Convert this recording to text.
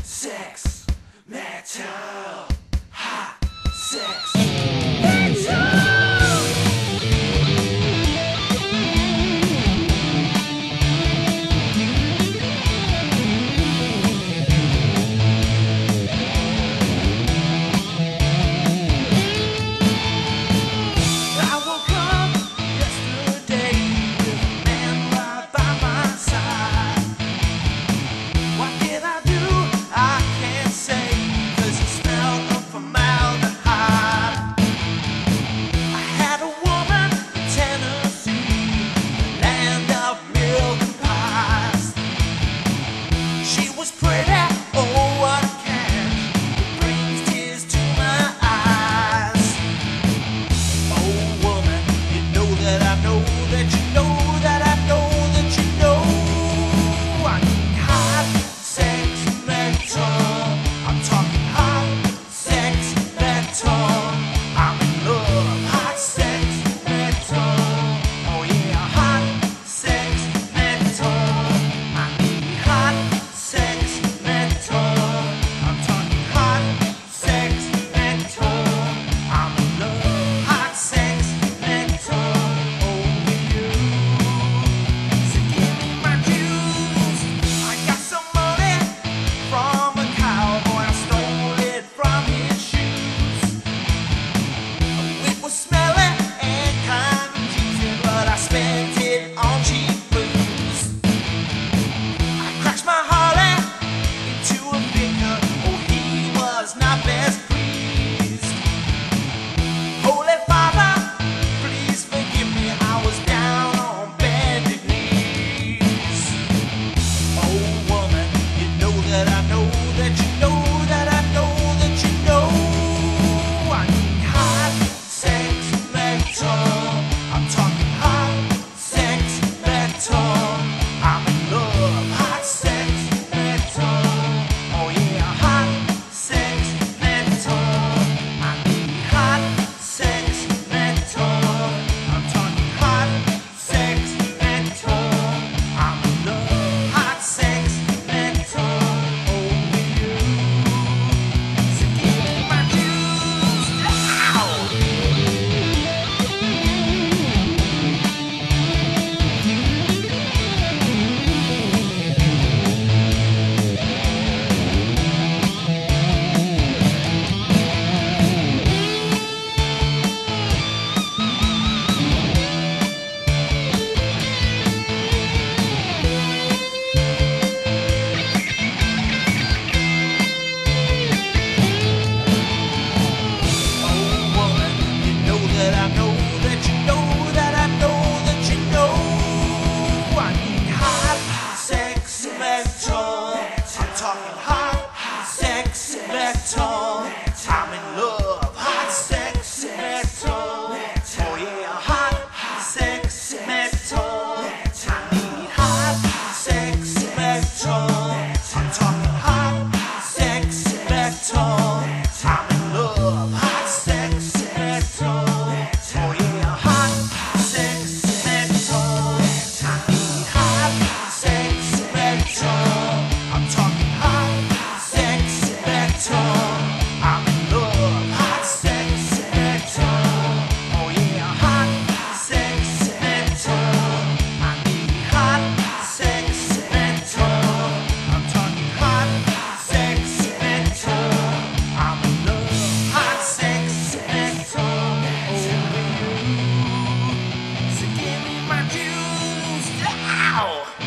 sex, metal, hot sex, metal. I'm in love, hot sex metal. Oh yeah, hot sex metal. I need hot sex metal. I'm talking hot sex metal. I'm in love, hot sex metal. Oh yeah, hot sex metal. I need hot sex metal. I'm talking hot sex metal. I'm in love, hot sex metal. Oh yeah, hot sex metal. I need hot sex metal. I'm talking hot sex metal. I'm in love, hot sex metal. Oh, so give me my juice. Ow!